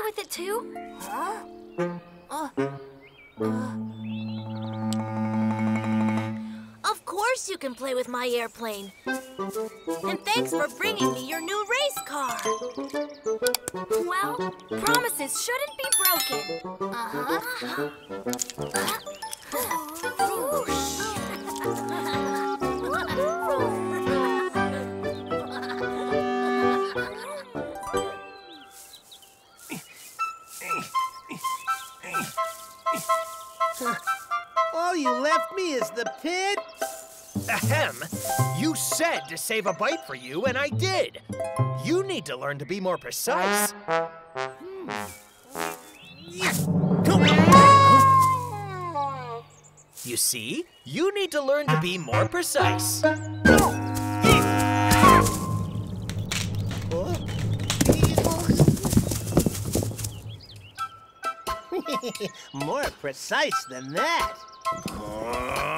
with it too? Huh? Of course you can play with my airplane. And thanks for bringing me your new race car. Well, promises shouldn't be broken. All you left me is the pit? Ahem! You said to save a bite for you, and I did. You need to learn to be more precise. You see? You need to learn to be more precise. More precise than that.